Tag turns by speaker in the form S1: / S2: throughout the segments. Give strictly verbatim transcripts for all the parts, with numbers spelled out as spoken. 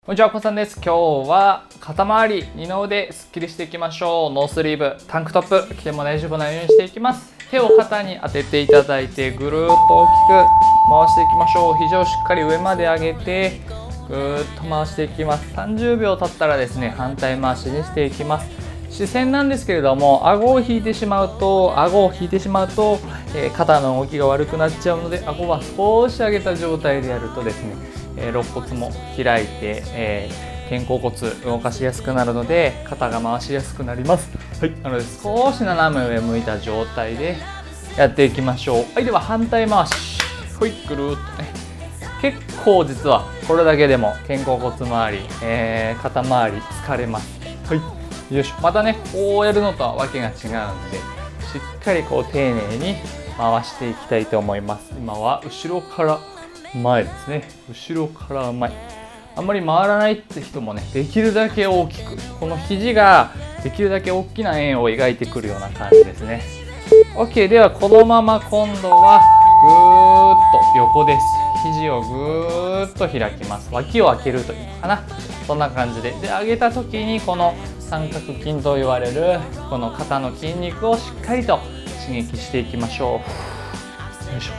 S1: こんにちは、こんさんです。今日は肩周り、二の腕すっきりしていきましょう。ノースリーブ、タンクトップ着ても大丈夫なようにしていきます。手を肩に当てていただいて、ぐるーっと大きく回していきましょう。肘をしっかり上まで上げて、ぐーっと回していきます。さんじゅうびょう経ったらですね、反対回しにしていきます。視線なんですけれども、顎を引いてしまうと、顎を引いてしまうと、えー、肩の動きが悪くなっちゃうので、顎は少し上げた状態でやるとですね、えー、肋骨も開いて、えー、肩甲骨動かしやすくなるので、肩が回しやすくなります。はい、なので少し斜め上向いた状態でやっていきましょう。はい、では反対回し、ほい、ぐるーっとね。結構実はこれだけでも肩甲骨周り、えー、肩周り疲れます。はい、よいしょ。またね、こうやるのとはわけが違うんで、しっかりこう丁寧に回していきたいと思います。今は後ろから前ですね。後ろから前。あんまり回らないって人もね、できるだけ大きく、この肘ができるだけ大きな円を描いてくるような感じですね。 OK。 ではこのまま今度はぐーっと横です。肘をぐーっと開きます。脇を開けるというのかな。そんな感じで、で上げた時にこの三角筋と言われるこの肩の筋肉をしっかりと刺激していきましょう。よいしょ。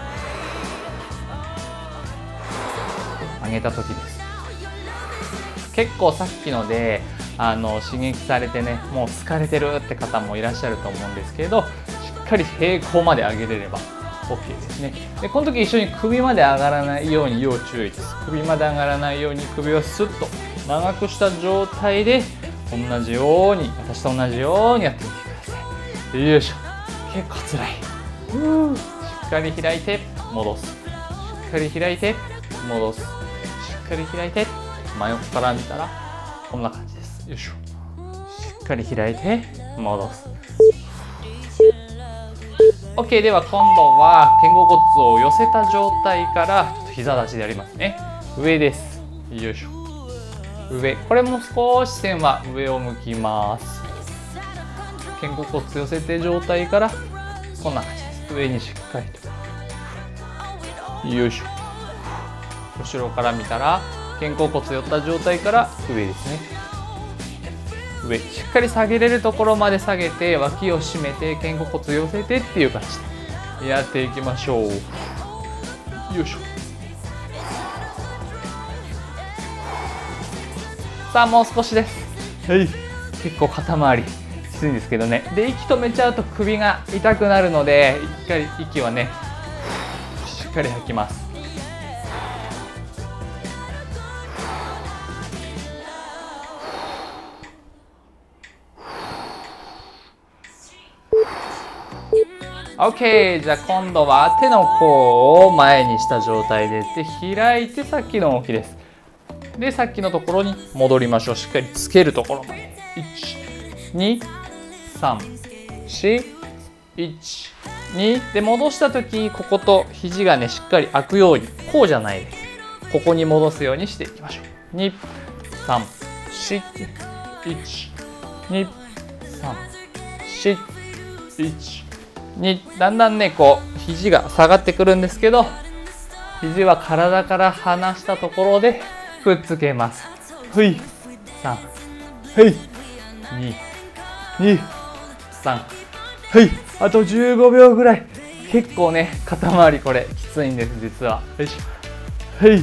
S1: 上げた時です。結構さっきのであの刺激されてね、もう疲れてるって方もいらっしゃると思うんですけど、しっかり平行まで上げれれば OK ですね。でこの時一緒に首まで上がらないように要注意です。首まで上がらないように首をスッと長くした状態で同じように、私と同じようにやってみてください。よいしょ。結構つらい。うーしっかり開いて戻す。しっかり開いて戻す。しっかり開いて、真横から見たらこんな感じです。よいしょ。しっかり開いて戻す。 OK。 では今度は肩甲骨を寄せた状態から膝立ちでやりますね。上です。よいしょ。上、これも少し線は上を向きます。肩甲骨寄せて状態からこんな感じです。上にしっかりと、よいしょ。後ろから見たら肩甲骨寄った状態から上ですね。上、しっかり下げれるところまで下げて、脇を締めて肩甲骨寄せてっていう感じでやっていきましょう。よいしょ。さあもう少しです。はい、結構肩周りきついんですけどね。で息止めちゃうと首が痛くなるので、しっかり息はねしっかり吐きます。OK。 じゃあ今度は手の甲を前にした状態で、で開いてさっきの動きです。でさっきのところに戻りましょう。しっかりつけるところまで。いちにさんしいちにで戻した時、ここと肘がねしっかり開くように、こうじゃないです。ここに戻すようにしていきましょう。にさんしいちにさんしいちに、だんだんねこう肘が下がってくるんですけど、肘は体から離したところでくっつけます。ふいさん、はい、に、に、さん、はい、あとじゅうごびょうぐらい。結構ね肩周りこれきついんです実は。よいしょ。はい、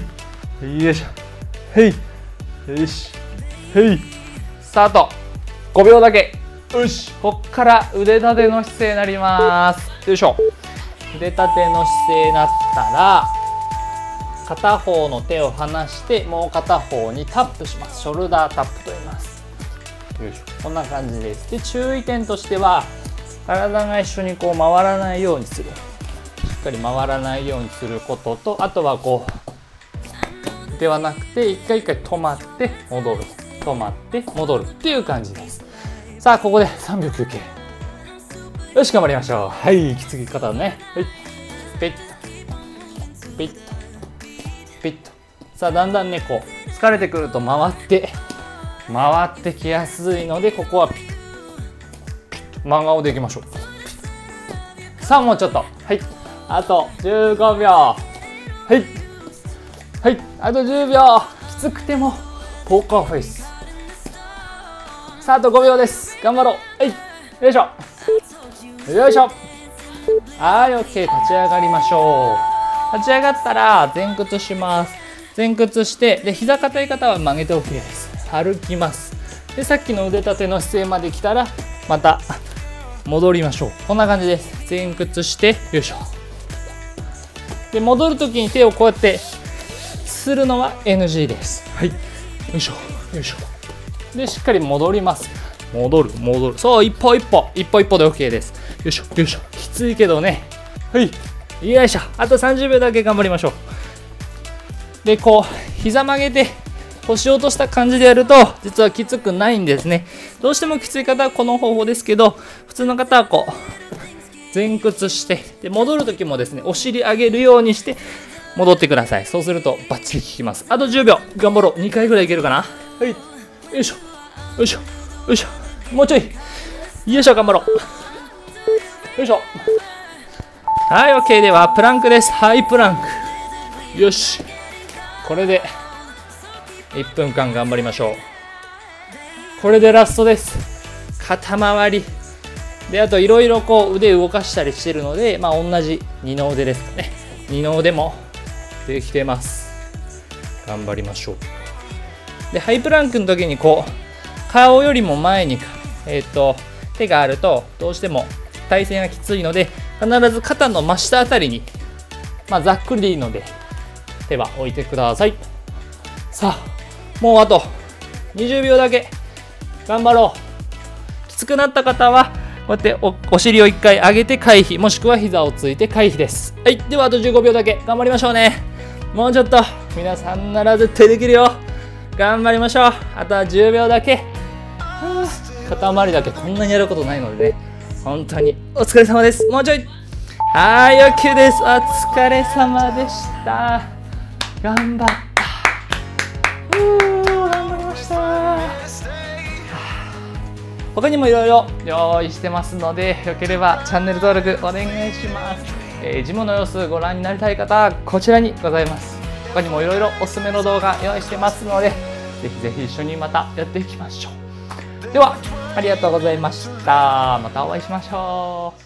S1: よいしょ。はい、よし、はい、スタート。ごびょうだけ。よし、こっから腕立ての姿勢になります。よいしょ。腕立ての姿勢になったら、片方の手を離してもう片方にタップします。ショルダータップと言います。よいしょ。こんな感じです。で注意点としては、体が一緒にこう回らないようにする。しっかり回らないようにすることと、あとはこうではなくて、一回一回止まって戻る、止まって戻るっていう感じです。さあここでさんびょう休憩。よし頑張りましょう。はい、息継ぎ方ね。はい、ピッとピッとピッと。さあだんだんねこう疲れてくると回って回ってきやすいので、ここはピッとピッと真顔でいきましょう。さあもうちょっと。はい、あとじゅうごびょう。はいはい、あとじゅうびょう。きつくてもポーカーフェイス。さあ、あとごびょうです。頑張ろう。はい、よいしょよいしょ。はい、 OK。 立ち上がりましょう。立ち上がったら前屈します。前屈して、で膝硬い方は曲げて OK です。歩きます。でさっきの腕立ての姿勢まで来たらまた戻りましょう。こんな感じです。前屈して、よいしょ。で戻るときに手をこうやってするのは エヌジー です。はい、よいしょよいしょ。でしっかり戻ります。戻る戻る。そう、一歩一歩一歩一歩で OK です。よいしょよいしょ。きついけどね。はい、よいしょ。あとさんじゅうびょうだけ頑張りましょう。でこう膝曲げて腰を落とした感じでやると実はきつくないんですね。どうしてもきつい方はこの方法ですけど、普通の方はこう前屈して、で戻る時もですねお尻上げるようにして戻ってください。そうするとバッチリ効きます。あとじゅうびょう頑張ろう。にかいぐらいいけるかな。はい、よいしょよいしょよいしょ。もうちょい、よいしょ。頑張ろう。よいしょ。はい、 OK。 ではプランクです。ハイプランク。よし、これでいっぷんかん頑張りましょう。これでラストです。肩周りで、あといろいろこう腕動かしたりしてるので、まあ同じ二の腕ですかね。二の腕もできてます。頑張りましょう。でハイプランクの時にこう顔よりも前に、えー、と手があるとどうしても体勢がきついので、必ず肩の真下あたりに、まあ、ざっくりでいいので手は置いてください。さあ、もうあとにじゅうびょうだけ頑張ろう。きつくなった方はこうやって お, お尻をいっかい上げて回避、もしくは膝をついて回避です。はい、ではあとじゅうごびょうだけ頑張りましょうね。もうちょっと、皆さんなら絶対できるよ。頑張りましょう。あとはじゅうびょうだけ。はあ、肩周りだけこんなにやることないのでね、本当にお疲れ様です。もうちょい。はい、 OK です。お疲れ様でした。頑張った。頑張りました。他にもいろいろ用意してますので、よければチャンネル登録お願いします。えー、ジムの様子ご覧になりたい方はこちらにございます。他にもいろいろおすすめの動画用意してますので、ぜひぜひ一緒にまたやっていきましょう。ではありがとうございました。またお会いしましょう。